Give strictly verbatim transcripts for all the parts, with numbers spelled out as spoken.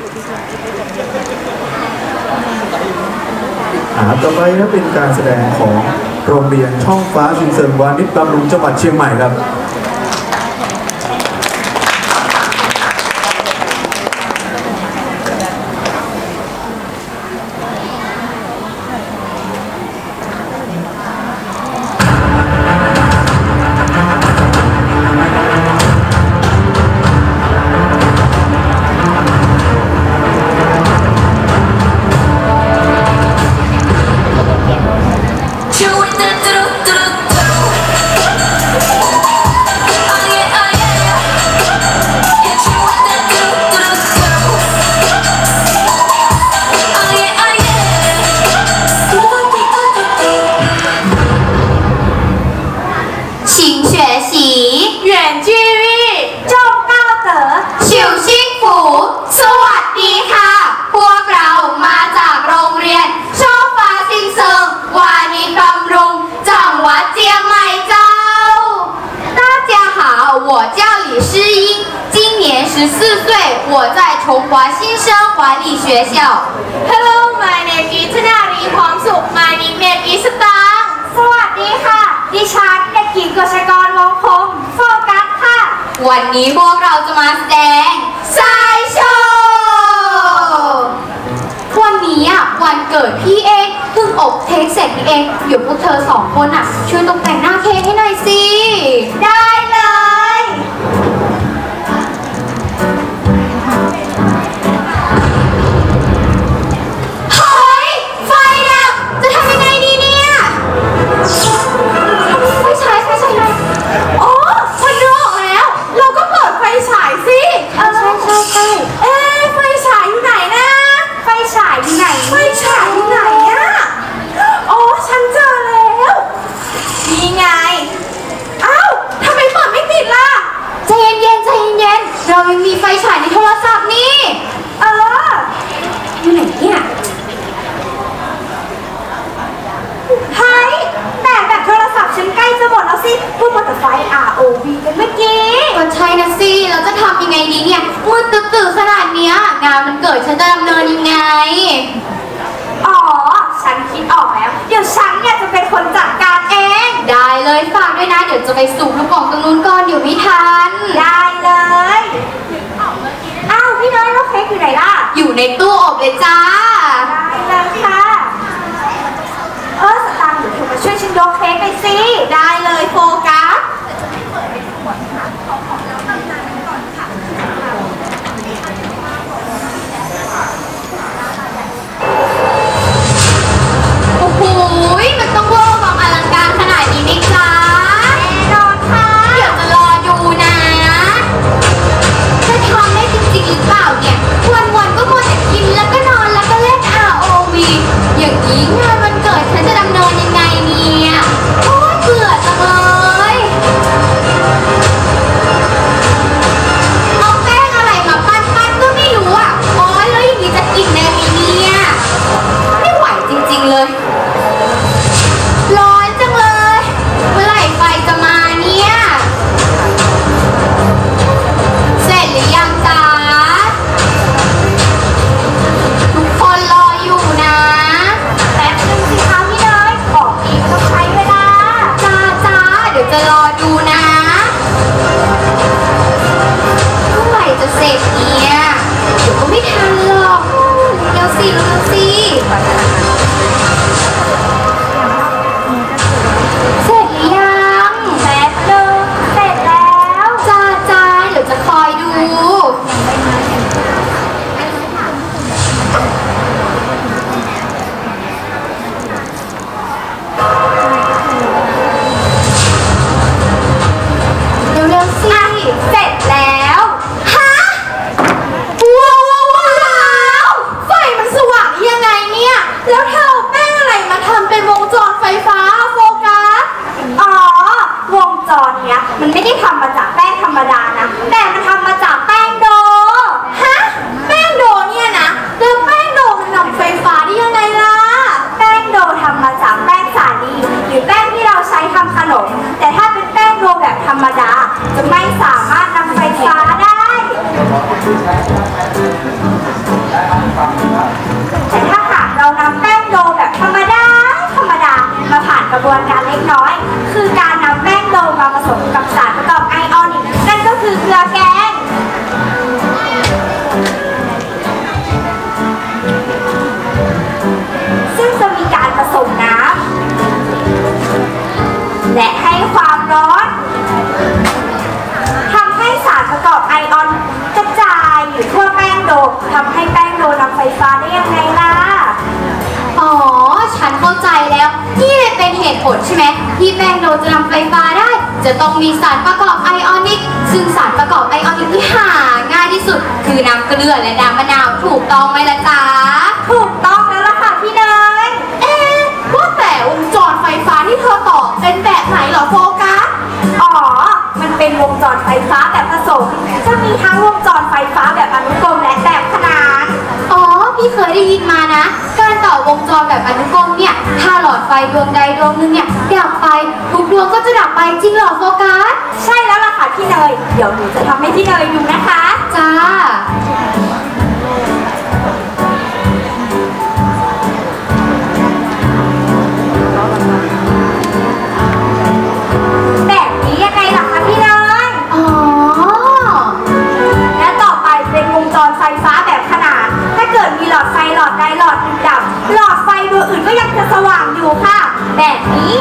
ต่อไปนะเป็นการแสดงของโรงเรียนช่องฟ้าสินเสริมวานิชบำรุงจังหวัดเชียงใหม่ครับ Hello, my name is ธนารีพร้อมสุข My nickname is สตางค์สวัสดีค่ะดิฉันเด็กหญิงกฤษกรวงคงโฟกัสค่ะวันนี้พวกเราจะมาแสดงสายโชว์วันนี้อ่ะวันเกิดพี่เองเพิ่งอบเค้กเสร็จพี่เองเดี๋ยวพวกเธอสองคนอ่ะช่วยตกแต่งหน้าเค้กให้หน่อยสิได้เลยเรายังมีไฟฉายในโทรศัพท์นี่เอออยู่ไหนเนี่ยเฮ้ยแต่แบบโทรศัพท์ฉันใกล้จะหมดแล้วสิพูดมาแต่ไฟ อาร์ โอ วี กันเมื่อกี้ก็ใช่นะสิเราจะทำยังไงดีเนี่ยมืดตื่นขนาดเนี้ยงานมันเกิดฉันจะดำเนินยังไงอ๋อฉันคิดออกแล้วเดี๋ยวฉันเนี่ยจะเป็นคนจัดการเองได้เลยฝากด้วยนะเดี๋ยวจะไปสูบลูกกล่องตรงนู้นก่อนเดี๋ยวไม่ทันได้เลยอ้าวพี่น้อยแล้วเค้กอยู่ไหนล่ะอยู่ในตู้อบเลยจ้าได้เลยค่ะเออสตางค์เดี๋ยวเธอมาช่วยฉันยกเค้กไปสิได้เลยโฟกัสโอ้โหมันต้องเวอร์วังอลังการขนาดนี้ไหมจ๊ะแน่นอนค่ะเดี๋ยวจะรอดูนะจะทำได้จริงๆหรือเปล่าเนี่ยวันๆก็มัวแต่กินแล้วก็นอนแล้วก็เล่น อาร์ โอ วี อย่างนี้งานวันเกิดฉันจะดำเนินยังไงเนี่ยโอ๊ยเบื่อจังเลยเอาแป้งอะไรมาปั้นๆก็ไม่รู้อ่ะโอ๊ยแล้วอย่างนี้จะกินได้ไหมเนี่ยไม่ไหวจริงๆเลยร้อนจังเลยเมื่อไหร่ไฟจะมาเนี่ยเสร็จหรือยังจ๊ะทุกคนรออยู่นะแป๊บนึงสิคะพี่น้อยของดีต้องใช้เวลาจ้าจ้าเดี๋ยวจะรอดูนะเมื่อไหร่จะเสร็จเนี่ยเดี๋ยวก็ไม่ทันหรอกเร็วสิเร็วสิเสร็จหรือยังแป๊บนึงเสร็จแล้วจ้าจ้าเดี๋ยวจะคอยดูเร็วๆสิเสร็จแล้วฮะว้าวว้าวว้าวไฟมันสว่างยังไงเนี่ยแล้วเธอเอาแป้งอะไรมาทำเป็นวงจรไฟฟ้าโฟกัสอ๋อวงจรเนี้ยมันไม่ได้ทำมาจากแป้งธรรมดานะแต่มันทำมาจากแป้งโดฮะแป้งโดเนี่ยนะแล้วแป้งโดมันนำไฟฟ้าได้ยังไงล่ะแป้งโดทำมาจากแป้งสาลีหรือแป้งที่เราใช้ทำขนมแต่ถ้าเป็นแป้งโดแบบธรรมดาจะไม่สามารถนำไฟฟ้าได้แต่ถ้าหากเรานำแป้งโดแบบธรรมดาธรรมดามาผ่านกระบวนการเล็กน้อยคือการนำแป้งโดมาผสมกับสารประกอบไอออนิกนั่นก็คือเกลือแกงซึ่งจะมีการผสมน้ำและให้ความร้อนทำให้สารประกอบไอออนกระจายอยู่ทั่วแป้งโดทำให้แป้งโดนำไฟฟ้าได้ยังไงล่ะอ๋อฉันเข้าใจแล้วนี่เลยเป็นเหตุผลใช่ไหมที่แป้งโดจะนำไฟฟ้าได้จะต้องมีสารประกอบไอออนิกซึ่งสารประกอบไอออนิกที่หาง่ายที่สุดคือน้ำเกลือและน้ำมะนาวถูกต้องไหมล่ะจ๊ะถูกต้องแล้วล่ะค่ะพี่เนยเอ๊ะว่าแต่วงจรไฟฟ้าที่เธอต่อเป็นแบบไหนเหรอโฟกัสอ๋อมันเป็นวงจรไฟฟ้าแบบผสมจะมีทั้งวงจรไฟฟ้าแบบอนุกรมและแบบขนานอ๋อพี่เคยได้ยินมานะการต่อวงจรแบบอนุกรมเนี่ยถ้าหลอดไฟดวงใดดวงหนึ่งเนี่ยดับไปทุกดวงก็จะดับไปจริงเหรอโฟกัสใช่แล้วล่ะค่ะพี่เนยเดี๋ยวหนูจะทำให้พี่เนยดูนะคะจ้าแบบนี้ยังไงล่ะคะพี่เนยอ๋อและต่อไปเป็นวงจรไฟฟ้าแบบขนานถ้าเกิดมีหลอดไฟหลอดใดหลอดหนึ่งดับหลอดไฟดวงอื่นก็ยังจะสว่างอยู่ค่ะแบบนี้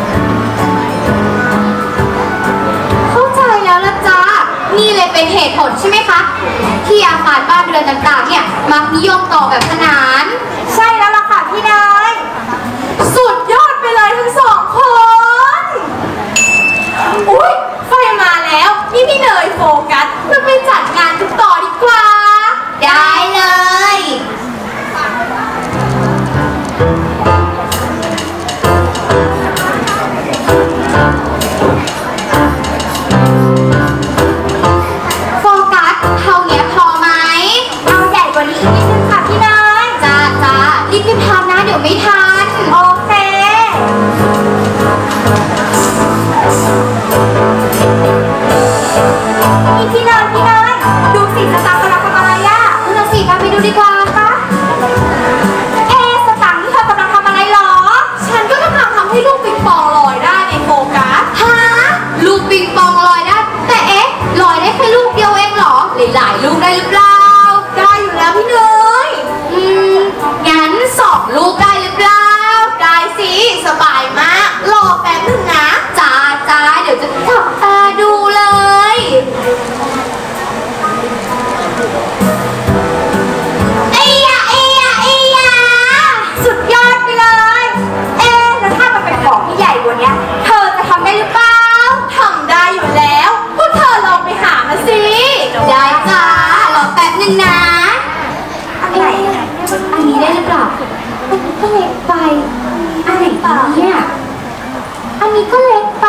เข้าใจแล้วละจ้านี่เลยเป็นเหตุผลใช่ไหมคะที่อาคารบ้านเรือนต่างๆเนี่ยมักนิยมต่อแบบขนานใช่แล้วล่ะค่ะพี่เนยสุดยอดไปเลยทั้งสองคนอุ๊ยไฟมาแล้วนี่พี่เนยโฟกัสเราไปจัดงานกันต่อดีกว่าได้เลยโฟกัสเท่านี้พอไหมเอาใหญ่กว่านี้อีกนิดนึงค่ะพี่เนยจ้าจ้ารีบๆทำนะเดี๋ยวไม่ทันโอเคนี่พี่เนยพี่เนยดูสิสตางค์กำลังทำอะไรอ่ะคุณสิกันไปดูดีกว่าค่ะเอ๊ะสตางค์นี่เธอกำลังทำอะไรหรอฉันก็กำลังทำให้ลูกปิงปองลอยได้ในโฟกัสฮะลูกปิงปองลอยได้แต่เอ๊ะลอยได้แค่ลูกเดียวเองเหรอหลายๆลูกได้หรือเปล่าได้อยู่แล้วพี่เนยอืมงั้นสองลูกได้หรือเปล่าได้สิสบายมากรอแป๊บนึงนะจ้าจ้าเดี๋ยวจะจับตาดูเลยเอ้ยะเอ้ยะเอ้ยะสุดยอดไปเลยเอ๊ะแล้วถ้ามันเป็นของที่ใหญ่กว่านี้เธอจะทำได้หรือเปล่าทำได้อยู่แล้วพวกเธอลองไปหามาสิได้จ้ารอแป๊บนึงนะอันไหนอันนี้ได้หรือเปล่าอันนี้ก็เล็กไปอันไหนต่อเนี่ยอันนี้ก็เล็กไป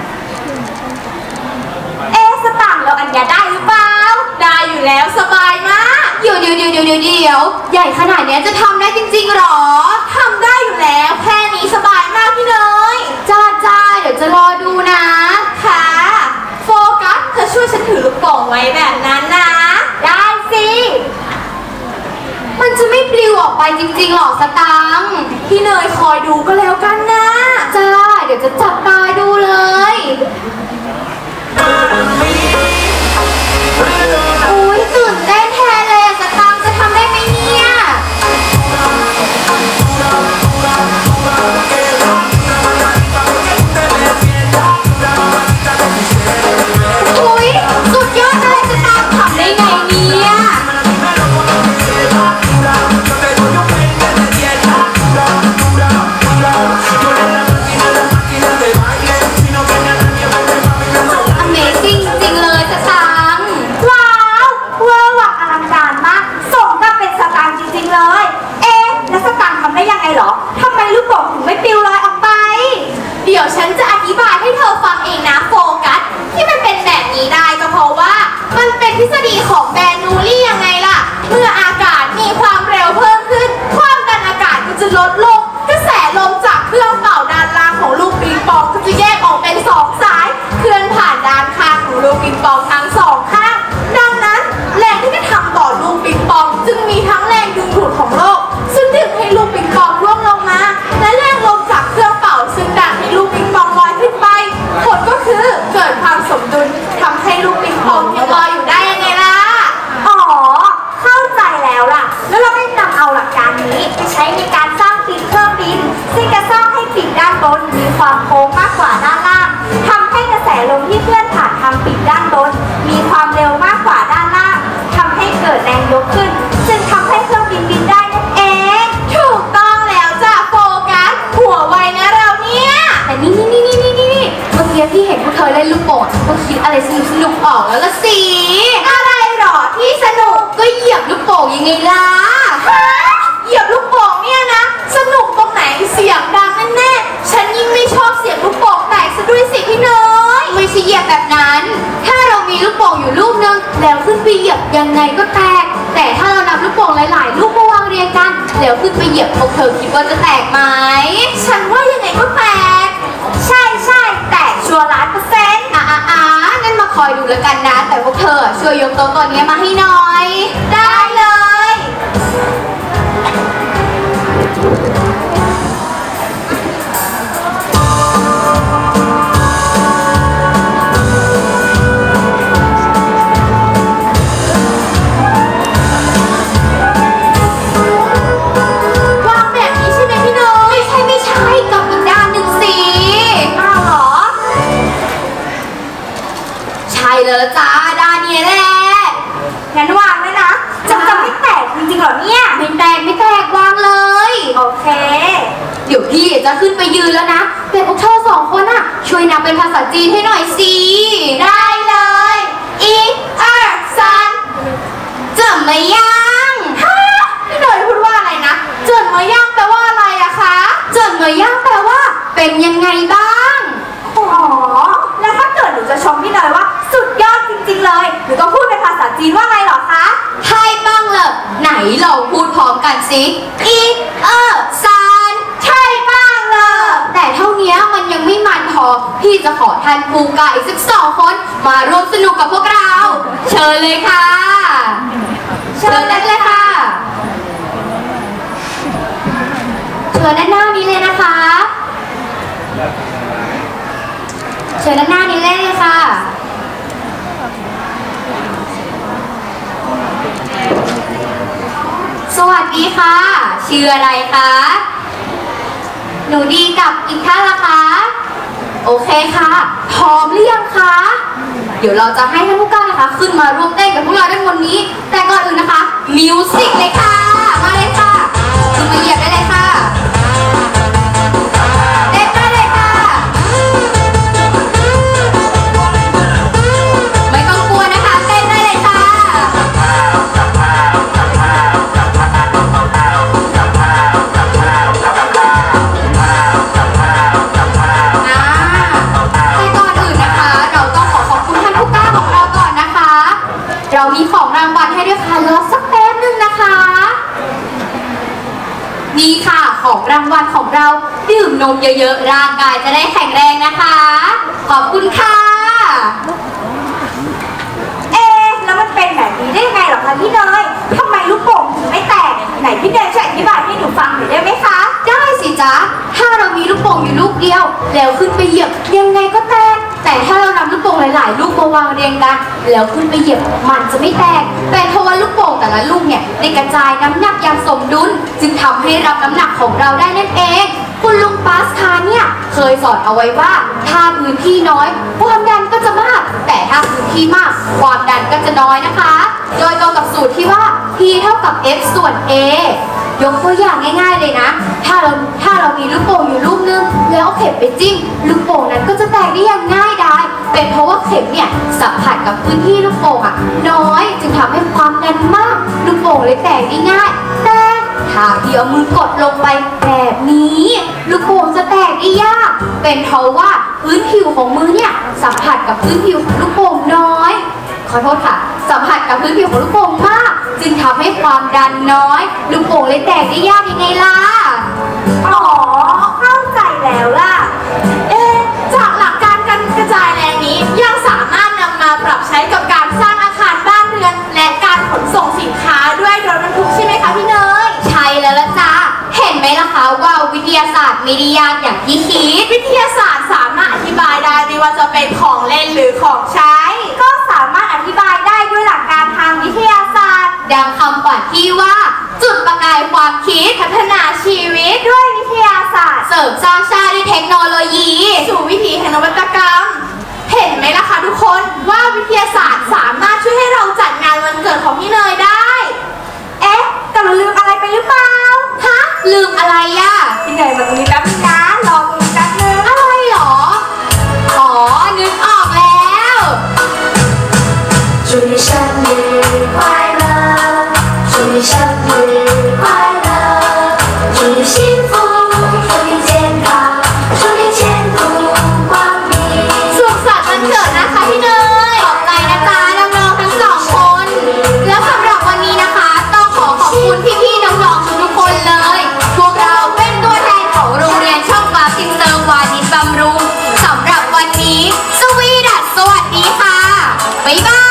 เอ๊ะสตางค์เราอันนี้ได้หรือเปล่าได้อยู่แล้วสบายมากเดี๋ยวเดี๋ยวเดี๋ยวเดี๋ยวเดี๋ยวใหญ่ขนาดนี้จะทำได้จริงๆหรอทำได้อยู่แล้วแค่นี้สบายมากพี่เนยจ้าจ้าเดี๋ยวจะรอดูนะค่ะโฟกัสเธอช่วยฉันถือลูกโป่งไว้แบบนั้นนะได้สิมันจะไม่ปลิวออกไปจริงๆหรอสตางค์พี่เนยคอยดูก็แล้วกันนะจ้าเดี๋ยวจะจับตาดูเลยอุ้ยตื่นเต้นแทนเลยสตางค์จะทำได้ไหมเนี่ยอุ้ยสุดยอดเลยสตางค์ทำได้ไงเนี่ย Yo le la máquina de baile, si no นุกออกแล้วละสิอะไรหรอที่สนุกก็เหยียบลูกโป่งยังไงล่ะเหยียบลูกโป่งเนี่ยนะสนุกตรงไหนเสียงดังแน่ๆฉันยิ่งไม่ชอบเสียงลูกโป่งแตกซะด้วยสิพี่เนยไม่ใช่เหยียบแบบนั้นถ้าเรามีลูกโป่งอยู่ลูกนึงแล้วขึ้นไปเหยียบยังไงก็แตกแต่ถ้าเรานำลูกโป่งหลายๆลูกมาวางเรียงกันแล้วขึ้นไปเหยียบพวกเธอคิดว่าจะแตกไหมฉันว่ายังไงก็แตกใช่ใช่แตกชัวร์ล้านเปอร์เซ็นต์อ่ะอ่ะอ่ะงั้นมาคอยดูแล้วกันนะแต่พวกเธอช่วยยกโต๊ะตัวนี้มาให้หน่อยได้เลยเลยจ้าด้านนี้แหละงั้นวางเลยนะจะจะไม่แตกจริงๆหรอเนี่ยไม่แตกไม่แตกวางเลยโอเคเดี๋ยวพี่จะขึ้นไปยืนแล้วนะแต่พวกเธอสองคนอ่ะช่วยนับเป็นภาษาจีนให้หน่อยสิได้เลยอีเออซันเจิ่มมายังฮะพี่หน่อยพูดว่าอะไรนะเจิ่มมายังแปลว่าอะไรอะคะเจิ่มมายังแปลว่าเป็นยังไงบ้างอ๋อแล้วถ้าเกิดหนูจะชมพี่เนยว่าสุดยอดจริงๆเลยหนูต้องพูดเป็นภาษาจีนว่าไงหรอคะใช่บ้างเลยไหนลองพูดพร้อมกันสิอีเออซานใช่บ้างเลยแต่เท่านี้มันยังไม่มันพอพี่จะขอท่านปูกาอีกสักสองคนมาร่วมสนุกกับพวกเราเชิญเลยค่ะเชิญได้เลยค่ะเชิญด้านหน้านี้เลยนะคะเชิญด้านหน้านี้เลยค่ะสวัสดีค่ะชื่ออะไรคะหนูดีกับอีกท่านละคะโอเคค่ะพร้อมหรือยังคะเดี๋ยวเราจะให้ท่านผู้กล้านะคะขึ้นมาร่วมเต้นกับพวกเราด้านบนนี้แต่ก่อนอื่นนะคะมิวสิกเลยค่ะมาเลยค่ะขึ้นมาเหยียบได้เลยค่ะเต้นได้เลยค่ะไม่ต้องกลัวนะคะเต้นได้เลยค่ะเรามีของรางวัลให้ด้วยค่ะรอสักแป๊บนึงนะคะนี่ค่ะของรางวัลของเราดื่มนมเยอะๆร่างกายจะได้แข็งแรงนะคะขอบคุณค่ะเอ๊ะแล้วมันเป็นแบบนี้ได้ยังไงหรอคะพี่เนยทำไมลูกโป่งถึงไม่แตกไหนพี่เนยช่วยอธิบายให้หนูฟังหน่อยได้ไหมคะได้สิจ๊ะถ้าเรามีลูกโป่งอยู่ลูกเดียวแล้วขึ้นไปเหยียบยังไงก็แตกแต่ถ้าเรานำลูกโป่งหลายๆลูกมาวางเรียงกันแล้วขึ้นไปเหยียบมันจะไม่แตกแต่เพราะว่าลูกโป่งแต่ละลูกเนี่ยได้กระจายน้ำหนักอย่างสมดุลจึงทำให้รับน้ำหนักของเราได้นั่นเองคุณลุงปาสคาเนี่ยเคยสอนเอาไว้ว่าถ้าพื้นที่น้อยความดันก็จะมากแต่ถ้าพื้นที่มากความดันก็จะน้อยนะคะโดยตรงกับสูตรที่ว่า P เท่ากับ F ส่วน A ยกตัวอย่างง่ายๆเลยนะถ้าเราถ้าเรามีลูกโป่งอยู่ลูกนึงแล้วเอาเข็มไปจิ้มลูกโป่งนั้นก็จะแตกได้อย่างง่ายดายเป็นเพราะว่าเข็มเนี่ยสัมผัสกับพื้นที่ลูกโป่งอ่ะน้อยจึงทำให้ความดันมากลูกโป่งเลยแตกได้ง่ายแต่ถ้าพี่เอามือกดลงไปแบบนี้ลูกโป่งจะแตกได้ยากเป็นเพราะว่าพื้นผิวของมือเนี่ยสัมผัสกับพื้นผิวของลูกโป่งน้อยขอโทษค่ะสัมผัสกับพื้นผิวของลูกโป่งมากจึงทำให้ความดันน้อยลูกโป่งเลยแตกได้ยากยังไงล่ะอ๋อเข้าใจแล้วล่ะเอ๊ะจากหลักการการกระจายแรงนี้ยังสามารถนำมาปรับใช้กับการสร้างอาคารบ้านเรือนและการขนส่งสินค้าด้วยรถบรรทุกใช่ไหมคะพี่เนยใช่แล้วล่ะจ้าเห็นไหมล่ะคะว่าวิทยาศาสตร์ไม่ได้ยากอย่างที่คิดวิทยาศาสตร์สามารถอธิบายได้ไม่ว่าจะเป็นของเล่นหรือของใช้ก็สามารถอธิบายได้ด้วยหลักการทางวิทยาศาสตร์ดังคำขวัญที่ว่าจุดประกายความคิดพัฒนาชีวิตด้วยวิทยาศาสตร์เสริมสร้างชาติด้วยเทคโนโลยีสู่วิถีแห่งนวัตกรรมเห็นไหมล่ะคะทุกคนว่าวิทยาศาสตร์สามารถช่วยให้เราจัดงานวันเกิดของพี่เนยได้เอ๊ะแต่เราลืมอะไรไปหรือเปล่าฮะลืมอะไรอ่ะพี่เนยมาตรงนี้แป๊บนึงนะรอตรงนี้แป๊บนึงอะไรหรออ๋อนึกออกแล้วบ๊ายบาย